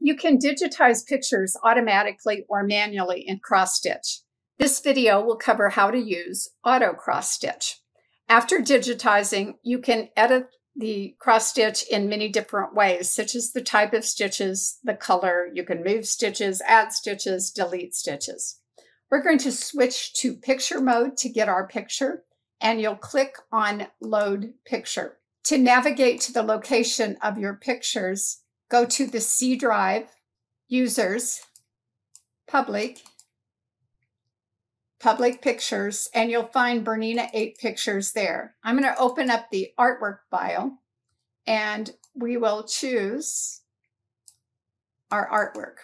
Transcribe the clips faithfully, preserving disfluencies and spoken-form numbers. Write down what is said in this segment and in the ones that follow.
You can digitize pictures automatically or manually in cross-stitch. This video will cover how to use auto cross-stitch. After digitizing, you can edit the cross-stitch in many different ways, such as the type of stitches, the color. You can move stitches, add stitches, delete stitches. We're going to switch to picture mode to get our picture, and you'll click on Load Picture. To navigate to the location of your pictures, go to the C drive, Users, Public, Public Pictures, and you'll find BERNINA eight pictures there. I'm going to open up the artwork file, and we will choose our artwork.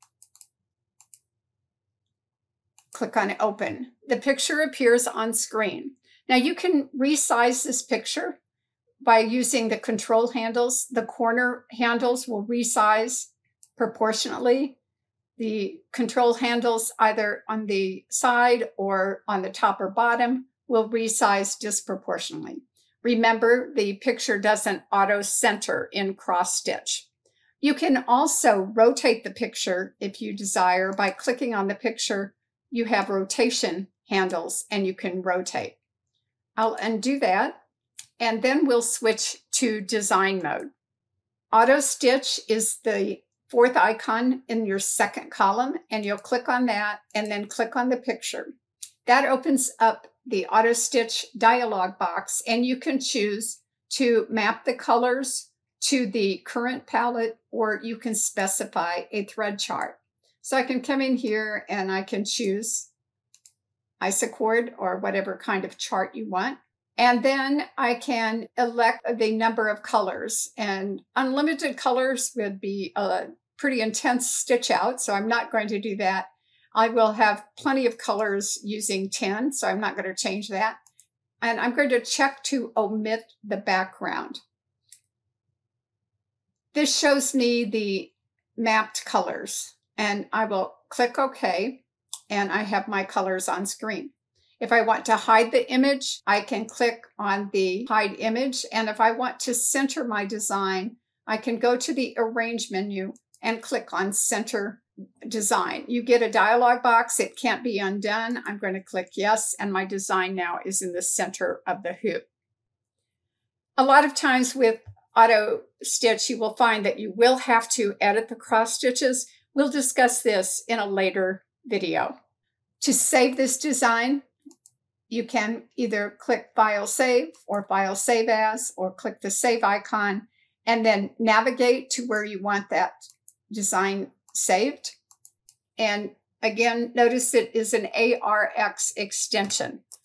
Click on Open. The picture appears on screen. Now you can resize this picture by using the control handles. The corner handles will resize proportionately. The control handles either on the side or on the top or bottom will resize disproportionately. Remember, the picture doesn't auto center in cross stitch. You can also rotate the picture if you desire. By clicking on the picture, you have rotation handles and you can rotate. I'll undo that. And then we'll switch to design mode. Auto stitch is the fourth icon in your second column, and you'll click on that and then click on the picture. That opens up the auto stitch dialog box, and you can choose to map the colors to the current palette, or you can specify a thread chart. So I can come in here and I can choose isochord or whatever kind of chart you want. And then I can elect the number of colors, and unlimited colors would be a pretty intense stitch out, so I'm not going to do that. I will have plenty of colors using ten, so I'm not going to change that. And I'm going to check to omit the background. This shows me the mapped colors, and I will click OK, and I have my colors on screen. If I want to hide the image, I can click on the Hide Image. And if I want to center my design, I can go to the Arrange menu and click on Center Design. You get a dialog box. It can't be undone. I'm going to click Yes, and my design now is in the center of the hoop. A lot of times with auto stitch, you will find that you will have to edit the cross stitches. We'll discuss this in a later video. To save this design, you can either click File Save or File Save As, or click the Save icon and then navigate to where you want that design saved. And again, notice it is an A R X extension.